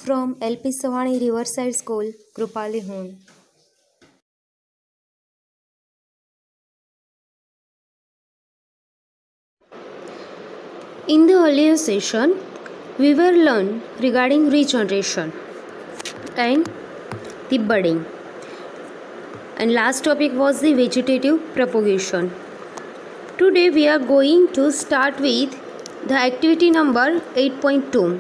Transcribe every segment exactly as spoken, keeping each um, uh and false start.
from L P Savani Riverside School, Krupali Home. In the earlier session, we were learned regarding regeneration and the budding. And last topic was the vegetative propagation. Today we are going to start with the activity number eight point two.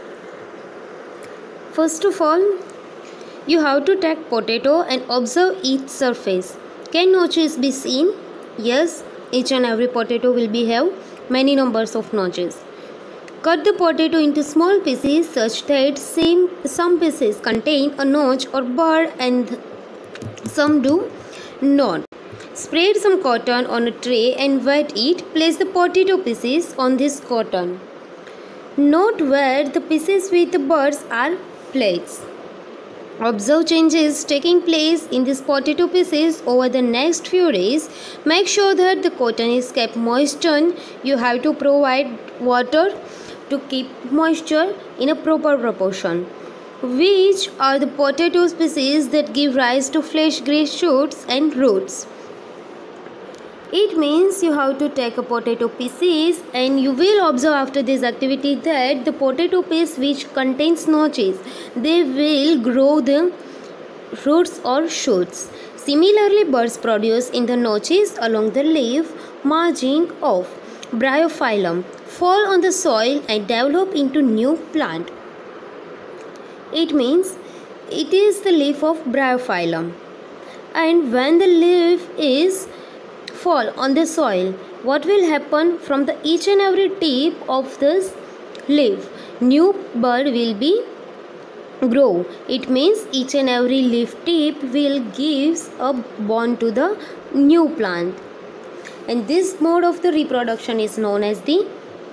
First of all, you have to take potato and observe its surface. Can notches be seen? Yes, each and every potato will be have many numbers of notches. Cut the potato into small pieces such that same, some pieces contain a notch or bud and some do not. Spread some cotton on a tray and wet it. Place the potato pieces on this cotton. Note where the pieces with the buds are placed. Observe changes taking place in these potato pieces over the next few days. Make sure that the cotton is kept moistened. You have to provide water to keep moisture in a proper proportion. Which are the potato species that give rise to fresh grey shoots and roots? It means you have to take a potato pieces and you will observe after this activity that the potato piece which contains notches, they will grow the roots or shoots. Similarly, buds produce in the notches along the leaf margin of bryophyllum fall on the soil and develop into new plant. It means it is the leaf of bryophyllum, and when the leaf is fall on the soil, what will happen from the each and every tip of this leaf? New bud will be grow. It means each and every leaf tip will gives a bond to the new plant, and this mode of the reproduction is known as the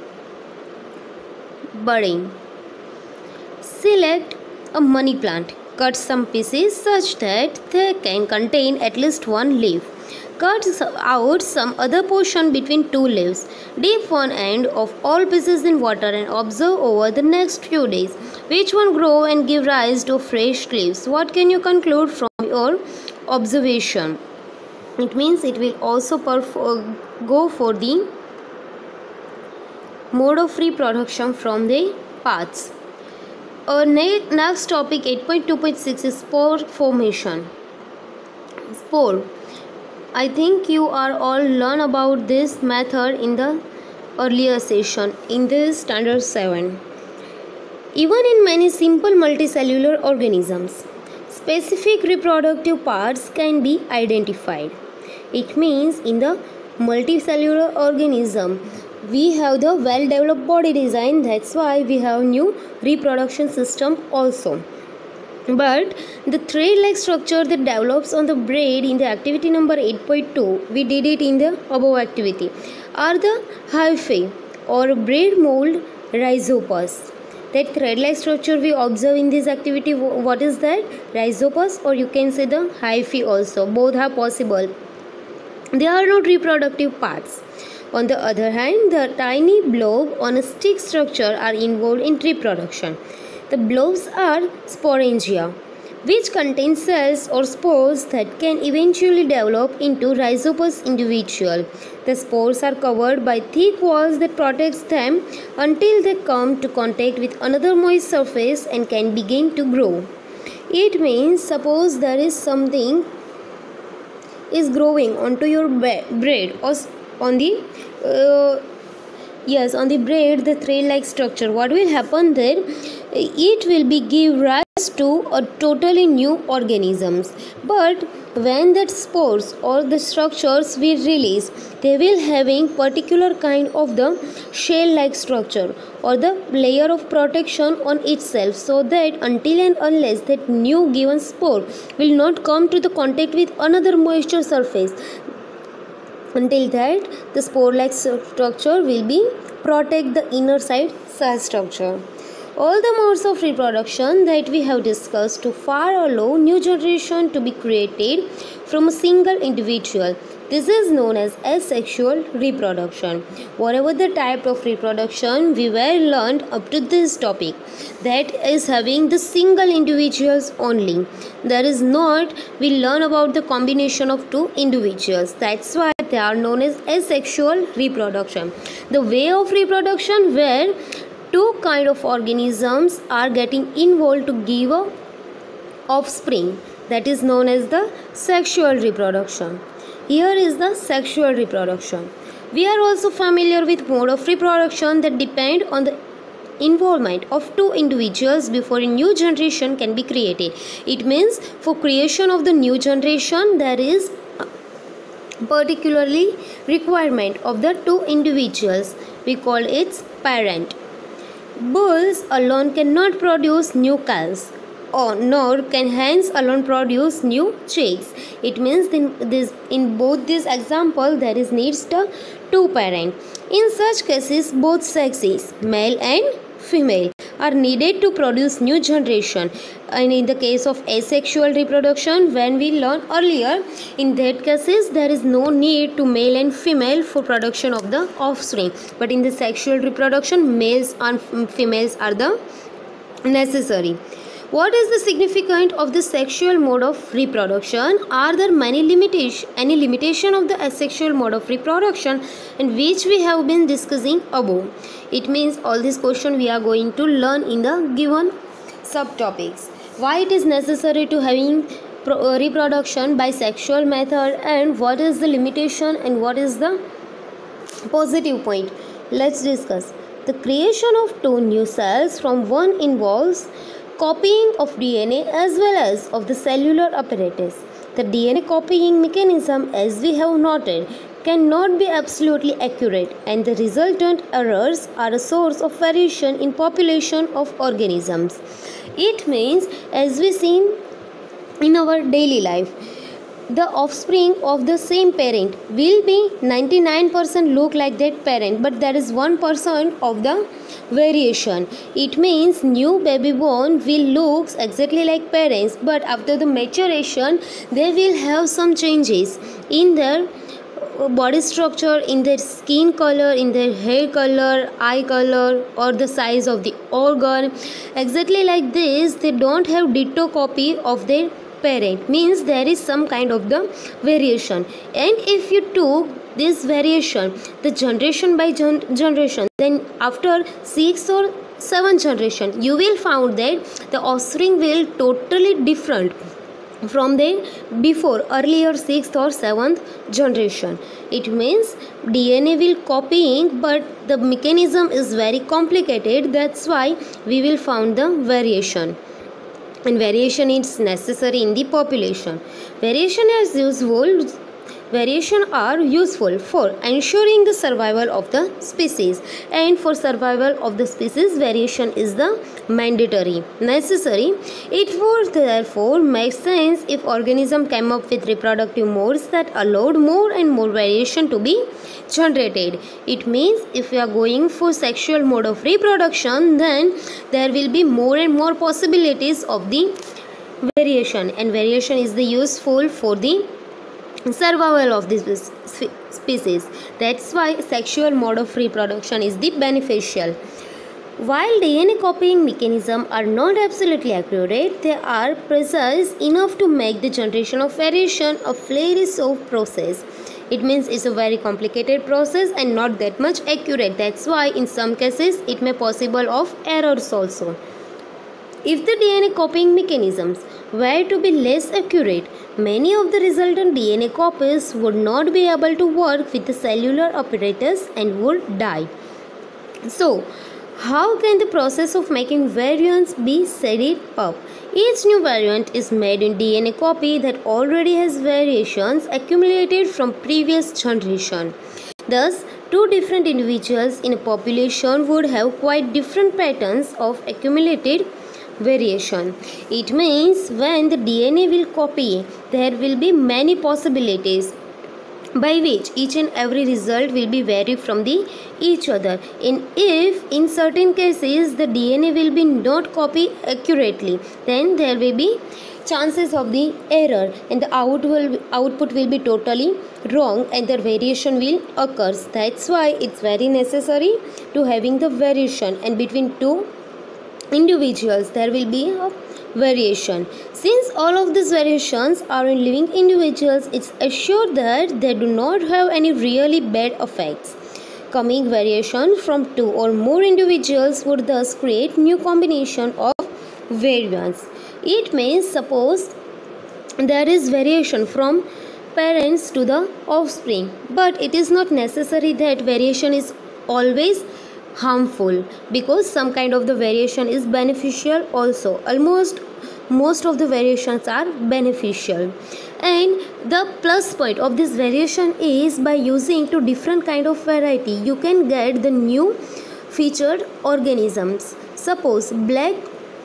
budding. Select a money plant. Cut some pieces such that they can contain at least one leaf. Cut out some other portion between two leaves. Dip one end of all pieces in water and observe over the next few days which one grow and give rise to fresh leaves. What can you conclude from your observation? It means it will also perform, go for the mode of reproduction from the parts. Our next topic eight point two point six is spore formation. Spore. I think you are all learn about this method in the earlier session in the standard seven. Even in many simple multicellular organisms, specific reproductive parts can be identified. It means in the multicellular organism, we have the well developed body design. That's why we have new reproduction system also. But the thread-like structure that develops on the braid in the activity number eight point two, we did it in the above activity, are the hyphae or braid mold rhizopus. That thread-like structure we observe in this activity, what is that? Rhizopus, or you can say the hyphae also. Both are possible. They are not reproductive parts. On the other hand, the tiny blob on a stick structure are involved in reproduction. The blobs are sporangia, which contain cells or spores that can eventually develop into rhizopus individual. The spores are covered by thick walls that protects them until they come to contact with another moist surface and can begin to grow. It means suppose there is something is growing onto your braid or on the uh, yes on the braid, the thread like structure, what will happen there? It will be give rise to a totally new organisms. But when that spores or the structures will release, they will having particular kind of the shell like structure or the layer of protection on itself, so that until and unless that new given spore will not come to the contact with another moisture surface, until that the spore like structure will be protect the inner side cell structure. All the modes of reproduction that we have discussed to far allow new generation to be created from a single individual. This is known as asexual reproduction. Whatever the type of reproduction we were learned up to this topic, that is having the single individuals only. That is not we learn about the combination of two individuals. That's why they are known as asexual reproduction. The way of reproduction where two kind of organisms are getting involved to give a offspring, that is known as the sexual reproduction. Here is the sexual reproduction. We are also familiar with mode of reproduction that depend on the involvement of two individuals before a new generation can be created. It means for creation of the new generation there is particularly requirement of the two individuals. We call it parent. Bulls alone cannot produce new calves, or nor can hens alone produce new chicks. It means in this in both these example there is needs the two parent. In such cases both sexes, male and female, are needed to produce new generation. And in the case of asexual reproduction, when we learned earlier, in that cases there is no need to male and female for production of the offspring. But in the sexual reproduction, males and females are the necessary. What is the significance of the sexual mode of reproduction? Are there many limitation, any limitation of the asexual mode of reproduction, and which we have been discussing above? It means all these questions we are going to learn in the given subtopics. Why it is necessary to having pro, uh, reproduction by sexual method, and what is the limitation and what is the positive point? Let's discuss. The creation of two new cells from one involves copying of D N A as well as of the cellular apparatus. The D N A copying mechanism, as we have noted, cannot be absolutely accurate, and the resultant errors are a source of variation in population of organisms. It means, as we see in our daily life, the offspring of the same parent will be ninety-nine percent look like that parent, but there is one percent of the variation. It means new baby born will looks exactly like parents, but after the maturation they will have some changes in their body structure, in their skin color, in their hair color, eye color, or the size of the organ. Exactly like this, they don't have ditto copy of their parent, means there is some kind of the variation. And if you took this variation, the generation by gen generation, then after six or seven generation, you will find that the offspring will totally different from the before earlier sixth or seventh generation. It means D N A will copying, but the mechanism is very complicated. That's why we will find the variation. And variation is necessary in the population. Variation is useful. Variation are useful for ensuring the survival of the species, and for survival of the species, variation is the mandatory, necessary. It would therefore make sense if organism came up with reproductive modes that allowed more and more variation to be generated. It means if we are going for sexual mode of reproduction, then there will be more and more possibilities of the variation, and variation is the useful for the survival of this species. That's why sexual mode of reproduction is the beneficial. While D N A copying mechanisms are not absolutely accurate, they are precise enough to make the generation of variation a very soft process. It means it's a very complicated process and not that much accurate. That's why in some cases it may possible of errors also. If the D N A copying mechanisms were to be less accurate, many of the resultant D N A copies would not be able to work with the cellular apparatus and would die. So, how can the process of making variants be set up? Each new variant is made in D N A copy that already has variations accumulated from previous generation. Thus, two different individuals in a population would have quite different patterns of accumulated variation. It means when the D N A will copy, there will be many possibilities. by which each and every result will be vary from the each other. And if in certain cases the D N A will be not copied accurately, then there will be chances of the error and the out will, output will be totally wrong and the variation will occur. That's why it's very necessary to having the variation, and between two individuals there will be a variation. Since all of these variations are in living individuals, it's assured that they do not have any really bad effects. Coming variation from two or more individuals would thus create new combination of variants. It means suppose there is variation from parents to the offspring, but it is not necessary that variation is always harmful, because some kind of the variation is beneficial also. Almost most of the variations are beneficial, and the plus point of this variation is by using two different kind of variety you can get the new featured organisms. Suppose black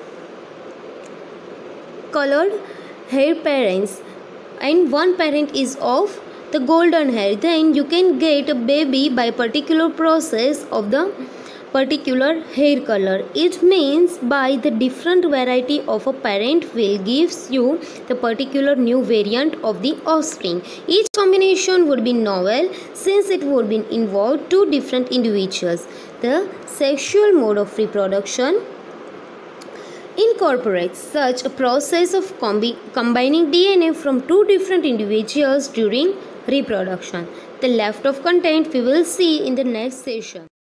colored hair parents and one parent is of the golden hair, then you can get a baby by particular process of the particular hair color. It means by the different variety of a parent will gives you the particular new variant of the offspring. Each combination would be novel since it would be involved two different individuals. The sexual mode of reproduction incorporates such a process of combi combining D N A from two different individuals during reproduction. The left of content we will see in the next session.